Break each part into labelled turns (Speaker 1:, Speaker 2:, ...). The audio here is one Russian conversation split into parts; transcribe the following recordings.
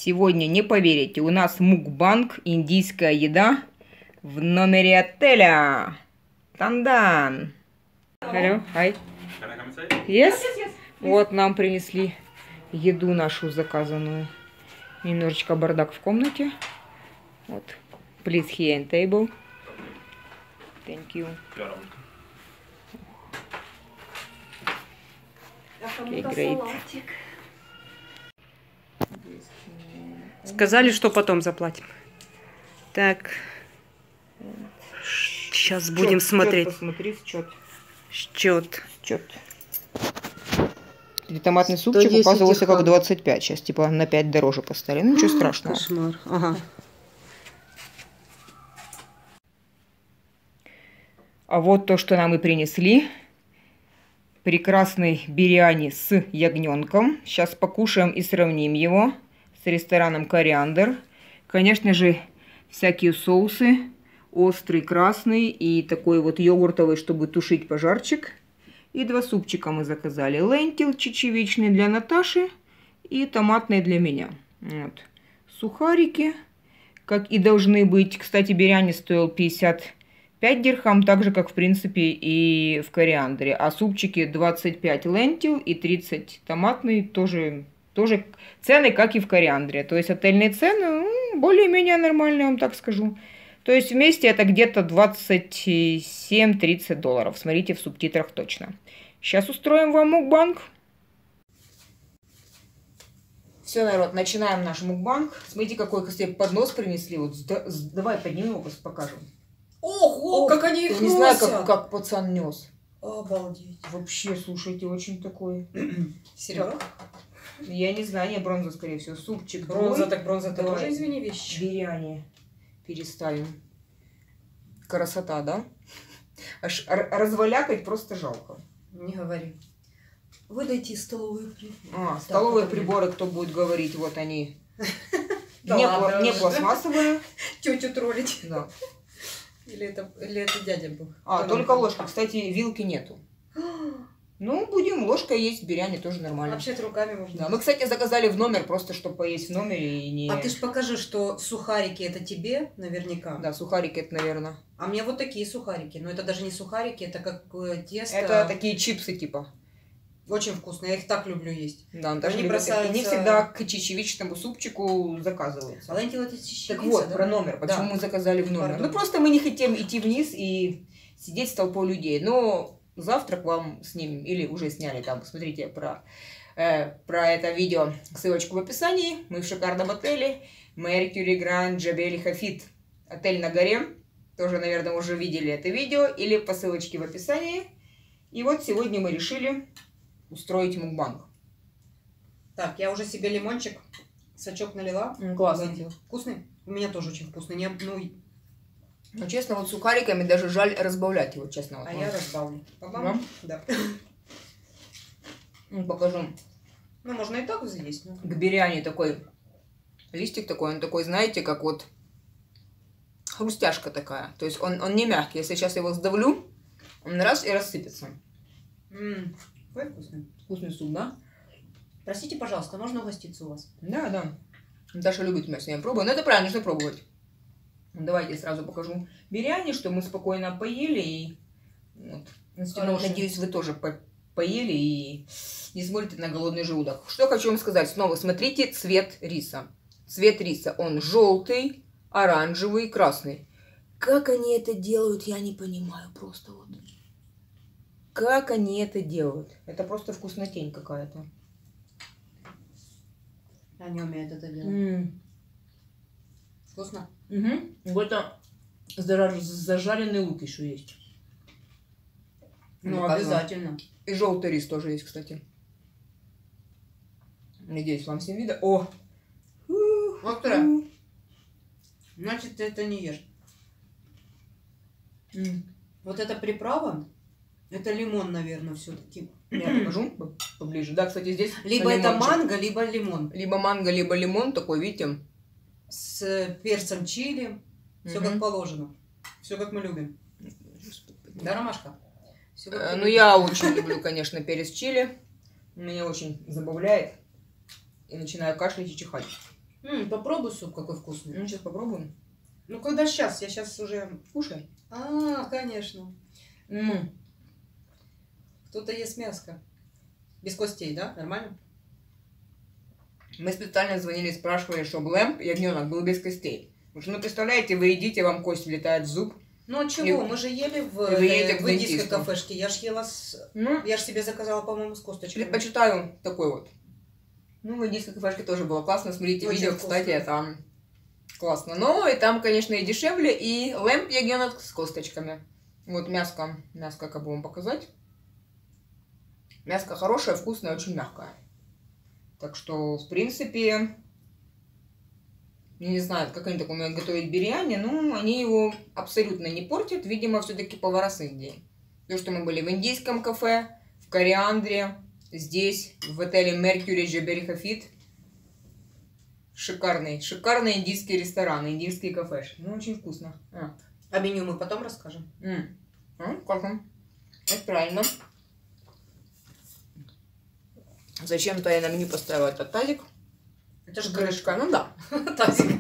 Speaker 1: Сегодня, не поверите, у нас мукбанг, индийская еда в номере отеля. Тандан. Hello, hi. Yes? Вот нам принесли еду нашу заказанную. Немножечко бардак в комнате. Вот. Please here and table. Thank you. Okay, great.
Speaker 2: Сказали, что потом заплатим. Так. Сейчас будем смотреть.
Speaker 1: Посмотри,
Speaker 2: Счет.
Speaker 1: Томатный супчик указывался как 25. Сейчас типа на 5 дороже поставили. Ну ничего страшного.
Speaker 2: Кошмар. Ага.
Speaker 1: А вот то, что нам и принесли. Прекрасный биряни с ягненком. Сейчас покушаем и сравним его с рестораном «Кориандр». Конечно же, всякие соусы. Острый, красный и такой вот йогуртовый, чтобы тушить пожарчик. И 2 супчика мы заказали. Лентил чечевичный для Наташи и томатный для меня. Вот. Сухарики, как и должны быть. Кстати, биряни стоил 55 дирхам, так же, как в принципе и в «Кориандре». А супчики 25 лентил и 30 томатный, тоже цены, как и в «Кориандре». То есть отельные цены более-менее нормальные, я вам так скажу. То есть вместе это где-то 27-30 долларов. Смотрите в субтитрах точно. Сейчас устроим вам мукбанг. Все, народ, начинаем наш мукбанг. Смотрите, какой себе поднос принесли. Вот, давай поднимем его, покажем.
Speaker 2: Ого, как они их носят.
Speaker 1: Не знаю, как пацан нес.
Speaker 2: Обалдеть.
Speaker 1: Вообще, слушайте, очень такой.
Speaker 2: Серьезно?
Speaker 1: Я не знаю, не бронза, скорее всего. Супчик.
Speaker 2: Бронза, так бронза, это
Speaker 1: давай.
Speaker 2: тоже, извини, вещи.
Speaker 1: Биряни. Переставим. Красота, да? Аж развалякать просто жалко.
Speaker 2: Не говори. Выдайте столовые приборы.
Speaker 1: Столовые приборы, кто будет говорить, вот они. Не пластмассовые.
Speaker 2: Тетю троллить.
Speaker 1: Да.
Speaker 2: Или это дядя был?
Speaker 1: Только ложка. Кстати, вилки нету. Ну, будем ложкой есть, биряни тоже нормально.
Speaker 2: Вообще-то руками можно.
Speaker 1: Да, мы, кстати, заказали в номер, просто чтобы поесть в номере и не...
Speaker 2: А ты ж покажи, что сухарики это тебе, наверняка.
Speaker 1: Да, сухарики это, наверное.
Speaker 2: А мне вот такие сухарики. Но это даже не сухарики, это как тесто.
Speaker 1: Это такие чипсы, типа.
Speaker 2: Очень вкусно, я их так люблю есть.
Speaker 1: Да, он даже
Speaker 2: бросаются...
Speaker 1: не всегда к чечевичному супчику заказываются.
Speaker 2: А лентил это чечевица,
Speaker 1: так вот,
Speaker 2: да?
Speaker 1: про номер. Почему мы заказали в номер?
Speaker 2: Пардон.
Speaker 1: Ну, просто мы не хотим идти вниз и сидеть с толпой людей. Но завтрак вам снимем. Или уже сняли там. Посмотрите про это видео. Ссылочку в описании. Мы в шикарном отеле. Mercury Grand Jebel Hafid. Отель на горе. Тоже, наверное, уже видели это видео. Или по ссылочке в описании. И вот сегодня мы решили устроить мукбанг.
Speaker 2: Так, я уже себе лимончик, сачок налила.
Speaker 1: Классно.
Speaker 2: Вкусный? У меня тоже очень вкусный.
Speaker 1: Ну, честно, вот сухариками даже жаль разбавлять его, честно. Вот,
Speaker 2: я разбавлю.
Speaker 1: Да? Покажу.
Speaker 2: Ну, можно и так съесть.
Speaker 1: К биряни такой листик такой, он такой, знаете, как вот хрустяшка такая. То есть он не мягкий. Если сейчас его сдавлю, он раз и рассыпется.
Speaker 2: Какой вкусный.
Speaker 1: Вкусный суп, да?
Speaker 2: Простите, пожалуйста, можно угоститься у вас?
Speaker 1: Да. Даша любит мясо, я пробую. Но это правильно, нужно пробовать. Давайте сразу покажу биряни, что мы спокойно поели. И вот. Надеюсь, вы тоже поели и не смотрите на голодный желудок. Что хочу вам сказать. Снова смотрите цвет риса. Цвет риса. Он желтый, оранжевый, красный. Как они это делают, я не понимаю просто вот. Как они это делают? Это просто вкуснотень какая-то.
Speaker 2: Они умеют это делать. Вкусно?
Speaker 1: Это зажаренный лук еще есть.
Speaker 2: Ну, обязательно.
Speaker 1: И желтый рис тоже есть, кстати. Надеюсь, вам всем видно. О!
Speaker 2: Острое. Значит, ты это не ешь. Вот эта приправа, это лимон, наверное, все-таки.
Speaker 1: Я покажу поближе. Да, кстати, здесь
Speaker 2: либо это манго, либо лимон.
Speaker 1: Либо манго, либо лимон, такой, видите?
Speaker 2: С перцем чили. Все как положено. Все как мы любим. Да, Ромашка?
Speaker 1: Ну, я очень люблю, конечно, перец чили. Меня очень забавляет. И начинаю кашлять и чихать.
Speaker 2: Попробуй суп, какой вкусный.
Speaker 1: Ну, сейчас попробуем.
Speaker 2: Ну, когда сейчас? Я сейчас уже...
Speaker 1: Кушай.
Speaker 2: Конечно. Кто-то ест мяско. Без костей, да? Нормально?
Speaker 1: Мы специально звонили, спрашивали, чтобы лэмп, ягненок, был без костей. Потому что, ну, представляете, вы едите, вам кость влетает в зуб.
Speaker 2: Ну, а чего? Мы же ели в индийской кафешке. Я ж ела я ж себе заказала, по-моему, с косточками.
Speaker 1: Предпочитаю такой вот. Ну, в индийской кафешке тоже было классно. Смотрите,
Speaker 2: очень
Speaker 1: видео,
Speaker 2: вкусно.
Speaker 1: кстати, там классно. Но и там, конечно, и дешевле, и лэмп ягненок с косточками. Вот мяско. Мяско, как бы вам показать. Мяско хорошее, вкусное, очень мягкое. Так что, в принципе, я не знаю, как они так умеют готовить бирьяни, но они его абсолютно не портят. Видимо, все-таки повара с Индии. То, что мы были в индийском кафе, в Кориандре, здесь, в отеле Mercury Джебель Хафит. Шикарный индийский ресторан, индийский кафе. Ну, очень вкусно.
Speaker 2: А меню мы потом расскажем.
Speaker 1: Как он? Это правильно. Зачем-то я на меню поставила этот тазик.
Speaker 2: Это же
Speaker 1: Крышка, ну да.
Speaker 2: тазик.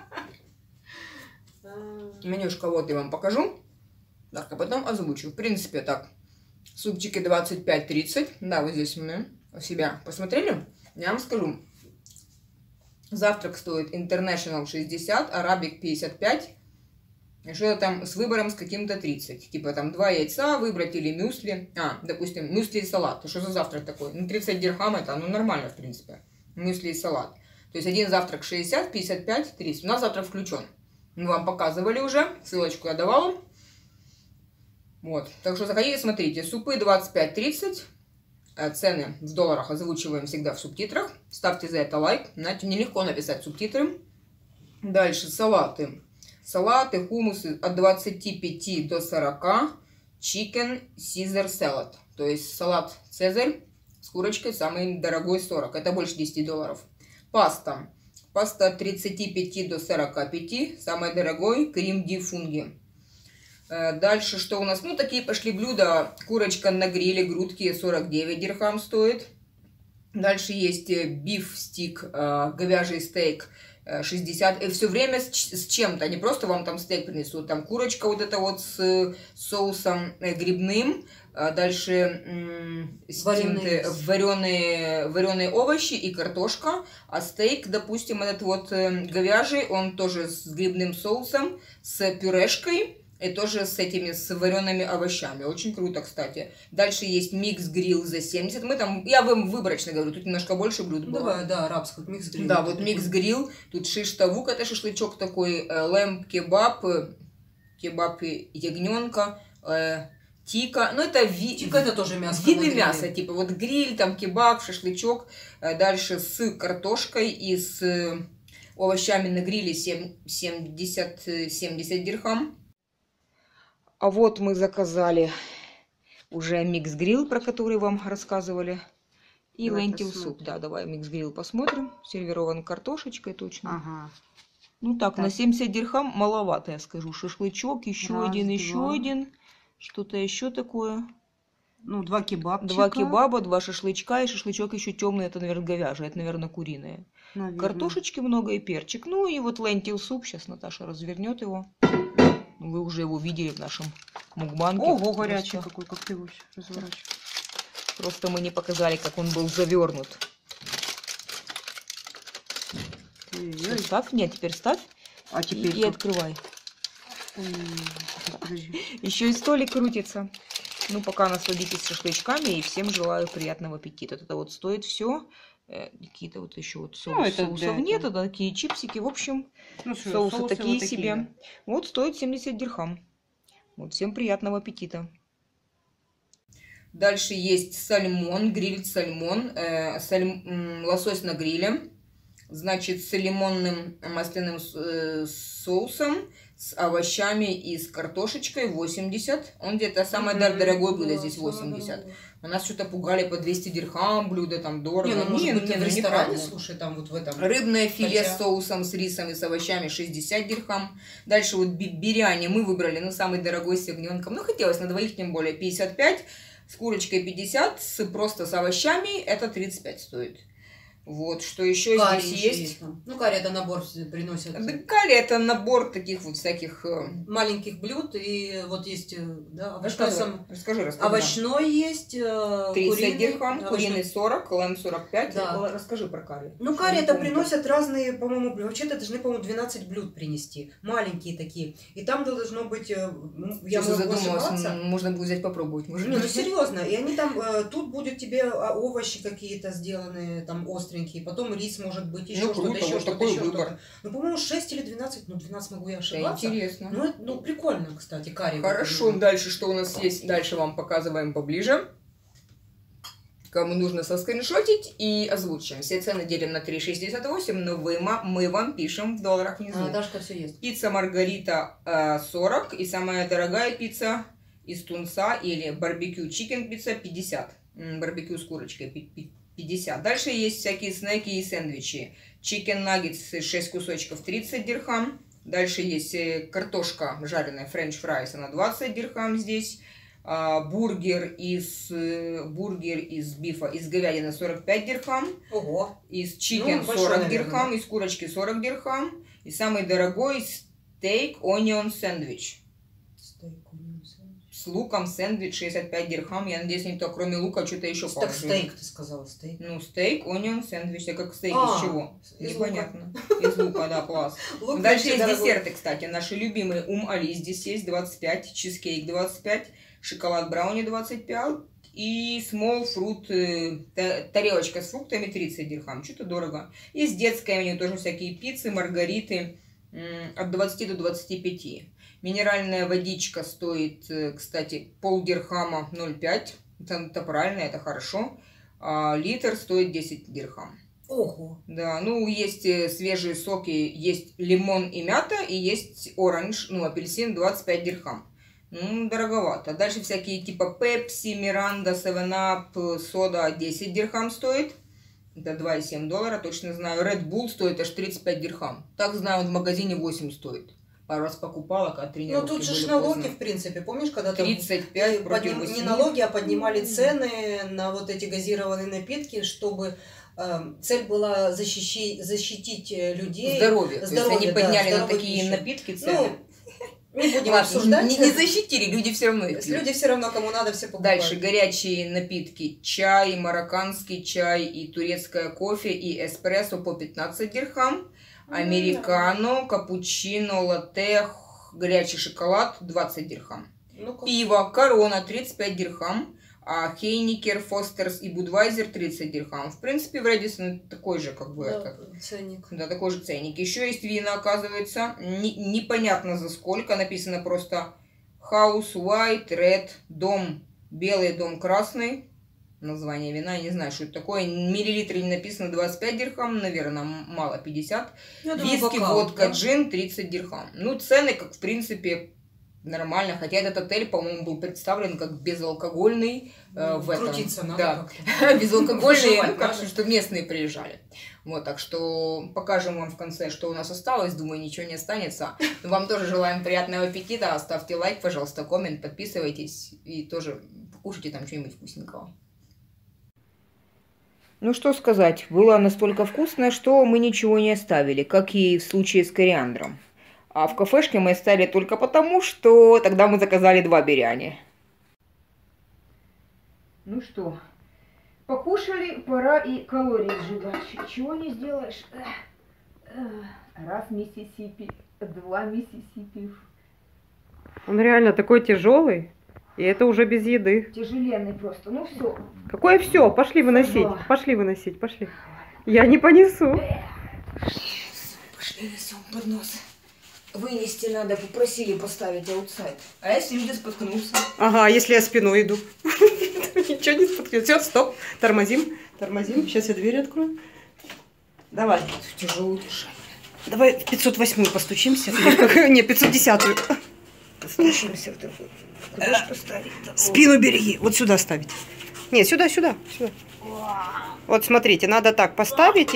Speaker 1: Менюшка вот я вам покажу. Так, а потом озвучу. В принципе, так. Супчики 25-30. Да, вот здесь мы у себя посмотрели. Я вам скажу. Завтрак стоит International 60, Arabic 55. И что-то там с выбором с каким-то 30. Типа там 2 яйца выбрать или мюсли. Допустим, мюсли и салат. Что за завтрак такой? Ну, 30 дирхам это, ну, нормально, в принципе. Мюсли и салат. То есть один завтрак 60, 55, 30. У нас завтрак включен. Мы вам показывали уже. Ссылочку я давала. Вот. Так что заходите, смотрите. Супы 25-30. Цены в долларах озвучиваем всегда в субтитрах. Ставьте за это лайк. Знаете, нелегко написать субтитры. Дальше салаты. Салаты, хумусы от 25 до 40. Chicken Caesar Salad. То есть салат Цезарь с курочкой самый дорогой 40. Это больше 10 долларов. Паста. Паста от 35 до 45. Самый дорогой крем ди фунги. Дальше что у нас? Ну, такие пошли блюда. Курочка на гриле, грудки 49 дирхам стоит. Дальше есть биф-стик, говяжий стейк 60. И все время с чем-то. Не просто вам там стейк принесут. Там курочка вот эта вот с соусом грибным. Дальше вареные овощи и картошка. А стейк, допустим, этот вот говяжий, он тоже с грибным соусом, с пюрешкой. И тоже с этими, с вареными овощами. Очень круто, кстати. Дальше есть микс-грилл за 70. Мы там, я вам выборочно говорю, тут немножко больше блюд было.
Speaker 2: Давай, да, арабский микс-грилл.
Speaker 1: Да, вот микс-грилл. Тут шиш-тавук, это шашлычок такой, лэмп-кебаб, кебаб ягненка, тика. Ну, это
Speaker 2: тика, это тоже мясо.
Speaker 1: Виды мяса, типа вот гриль, там кебаб, шашлычок. Дальше с картошкой и с овощами на гриле 70 дирхам. А вот мы заказали уже микс-грилл, про который вам рассказывали. И лентил суп. Да, давай микс-грилл посмотрим. Сервирован картошечкой точно.
Speaker 2: Ага.
Speaker 1: Ну так, на 70 дирхам маловато, я скажу. Шашлычок, еще один. Что-то еще такое.
Speaker 2: Ну, 2 кебабчика.
Speaker 1: 2 кебаба, 2 шашлычка. И шашлычок еще темный, это, наверное, говяжий. Это, наверное, куриное. Наверное. Картошечки много и перчик. Ну и вот лентил суп. Сейчас Наташа развернет его. Вы уже его видели в нашем мукбанге.
Speaker 2: Ого, горячий какой, как ты его разворачиваешь.
Speaker 1: Просто мы не показали, как он был завернут. Ставь, нет, теперь ставь.
Speaker 2: А теперь
Speaker 1: и открывай. Еще и столик крутится. Ну, пока насладитесь шашлычками, и всем желаю приятного аппетита. Это вот стоит все. Какие-то вот еще вот соусов нет, это такие чипсики, в общем, соусы такие вот себе. Да. Вот стоит 70 дирхам. Вот, всем приятного аппетита. Дальше есть сальмон, гриль сальмон, лосось на гриле, значит, с лимонным масляным соусом, с овощами и с картошечкой 80. Он где-то самое дорогое блюдо, здесь 80. У нас что-то пугали по 200 дирхам, блюдо там дорого.
Speaker 2: Не, ну, может быть, не в ресторане, слушай, там вот в этом.
Speaker 1: Рыбное филе с соусом, с рисом и с овощами 60 дирхам. Дальше вот биряни мы выбрали, ну, самый дорогой с ягненком. Ну, хотелось на двоих, тем более, 55. С курочкой 50, просто с овощами это 35 стоит. Вот, что еще
Speaker 2: Карри
Speaker 1: здесь
Speaker 2: еще
Speaker 1: есть?
Speaker 2: там. Ну, карри это набор приносят.
Speaker 1: Да, карри это набор таких вот всяких...
Speaker 2: маленьких блюд. И вот есть, да,
Speaker 1: Расскажи.
Speaker 2: овощной есть,
Speaker 1: 30
Speaker 2: куриный,
Speaker 1: дирхам,
Speaker 2: овощной.
Speaker 1: куриный 40, лэм 45.
Speaker 2: Да.
Speaker 1: Расскажи про карри.
Speaker 2: Ну, карри это приносят разные, по-моему, вообще-то должны, по-моему, 12 блюд принести. Маленькие такие. И там должно быть, я могу ошибаться.
Speaker 1: Можно будет взять попробовать.
Speaker 2: Не, ну серьезно. И они там, тут будет тебе овощи какие-то сделанные, там остренькие, потом рис может быть, еще что-то, еще что-то, еще что-то. Ну, по-моему, 6 или 12, ну, 12 могу я ошибаться.
Speaker 1: Да, интересно.
Speaker 2: Ну, это, ну, прикольно, кстати, карри.
Speaker 1: Хорошо, дальше что у нас есть? Дальше вам показываем поближе. Кому нужно соскриншотить и озвучим. Все цены делим на 3,68, но мы вам пишем в долларах внизу.
Speaker 2: Дашка все есть.
Speaker 1: Пицца Маргарита 40 и самая дорогая пицца из тунца или барбекю чикен пицца 50. Барбекю с курочкой 50. Дальше есть всякие снеки и сэндвичи. Чикен наггетс 6 кусочков 30 дирхам. Дальше есть картошка жареная, френч фрайс, она 20 дирхам здесь. Бургер из бифа, из говядины 45 дирхам.
Speaker 2: Ого.
Speaker 1: Из чикен 40 дирхам, из курочки 40 дирхам. И самый дорогой стейк онион сэндвич. С луком сэндвич 65 дирхам. Я надеюсь, никто кроме лука что-то еще
Speaker 2: положил. Так стейк ты сказала, стейк.
Speaker 1: Ну, стейк, онион сэндвич. Это как стейк из чего? Непонятно. Из лука, да, класс. Дальше есть десерты, кстати. Наши любимые али здесь есть 25, чизкейк 25, шоколад брауни 25 и small fruit, тарелочка с фруктами 30 дирхам. Что-то дорого. Есть детское меню, тоже всякие пиццы, маргариты от 20 до 25. Минеральная водичка стоит, кстати, полдирхама 0,5. Это правильно, это хорошо. Литр стоит 10 дирхам.
Speaker 2: Ого.
Speaker 1: Да, ну есть свежие соки, есть лимон и мята, и есть оранж, ну апельсин 25 дирхам. Ну, дороговато. Дальше всякие типа Пепси, Миранда, 7-Up, сода 10 дирхам стоит. Это 2,7 доллара, точно знаю. Red Bull стоит аж 35 дирхам. Так знаю, в магазине 8 стоит. Пару раз покупала, когда тренировки.
Speaker 2: Ну тут же налоги, в принципе, помнишь, когда
Speaker 1: 35 против 8.
Speaker 2: Не налоги, а поднимали цены на вот эти газированные напитки, чтобы цель была защитить людей.
Speaker 1: Здоровье. То есть они подняли на такие напитки цены.
Speaker 2: Ну, не будем обсуждать.
Speaker 1: Не защитили, люди все равно.
Speaker 2: Люди все равно, кому надо, все покупают.
Speaker 1: Дальше горячие напитки. Чай, марокканский чай и турецкое кофе и эспрессо по 15 дирхам. Американо, капучино, латте, горячий шоколад 20 дирхам. Пиво, корона 35 дирхам. А Хейникер, Фостерс и Будвайзер 30 дирхам. В принципе, в Редисон такой же, как бы,
Speaker 2: ценник.
Speaker 1: Да, такой же ценник. Еще есть вина, оказывается. Непонятно за сколько. Написано просто House White, Red, дом белый, дом красный. Название вина, я не знаю, что это такое. Миллилитры не написано 25 дирхам, наверное, мало 50. Виски, водка, джин 30 дирхам. Ну, цены, как в принципе, нормально. Хотя этот отель, по-моему, был представлен как безалкогольный в этом.
Speaker 2: Крутиться надо
Speaker 1: да. Безалкогольный, как что местные приезжали. Вот, так что покажем вам в конце, что у нас осталось. Думаю, ничего не останется. Вам тоже желаем приятного аппетита. Оставьте лайк, пожалуйста, коммент, подписывайтесь и тоже покушайте там что-нибудь вкусненького. Ну что сказать, было настолько вкусно, что мы ничего не оставили, как и в случае с кориандром. А в кафешке мы оставили только потому, что тогда мы заказали 2 биряни. Ну что, покушали, пора и калории сжигать. Чего не сделаешь? Раз Миссисипи, 2 Миссисипи.
Speaker 2: Он реально такой тяжелый. И это уже без еды.
Speaker 1: Тяжеленный просто, ну все.
Speaker 2: Какое все? Пошли выносить. Пошли выносить, пошли. Я не понесу.
Speaker 1: Пошли несем поднос. Вынести надо, попросили поставить аутсайд. А если люди споткнутся?
Speaker 2: Ага, если я спиной иду. Ничего не споткнется. Все, стоп. Тормозим. Тормозим. Сейчас я дверь открою. Давай.
Speaker 1: Тяжело держать.
Speaker 2: Давай в 508-ю постучимся. Не, 510-ю.
Speaker 1: Постучимся. Куда же поставить?
Speaker 2: Спину береги. Вот сюда ставить. Нет, сюда, сюда, сюда. Вот смотрите, надо так поставить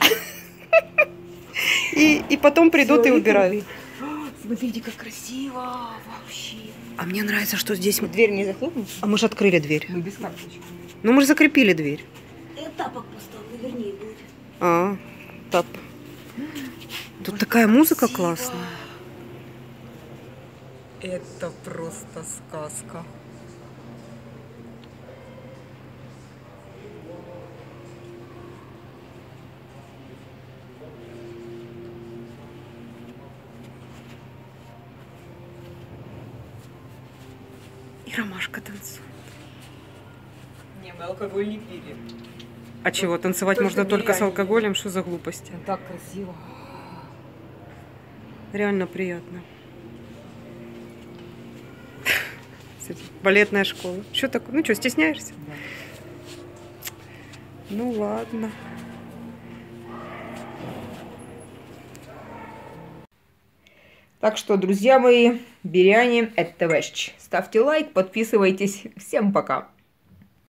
Speaker 2: и потом придут и убирают.
Speaker 1: Смотрите, как красиво вообще.
Speaker 2: А мне нравится, что здесь...
Speaker 1: Дверь не захлопнуть?
Speaker 2: А мы же открыли дверь.
Speaker 1: Мы без карточки.
Speaker 2: Ну мы же закрепили дверь.
Speaker 1: И тапок поставлю, вернее будет.
Speaker 3: Так. Тут такая музыка классная.
Speaker 1: Это просто сказка.
Speaker 3: И ромашка танцует.
Speaker 1: Не, мы алкоголь не пили.
Speaker 3: А чего, танцевать можно только с алкоголем? Что за глупости?
Speaker 1: Так красиво.
Speaker 3: Реально приятно. Балетная школа. Что такое? Ну что, стесняешься?
Speaker 1: Да.
Speaker 3: Ну ладно.
Speaker 1: Так что, друзья мои, биряни это вещь. Ставьте лайк, подписывайтесь. Всем пока.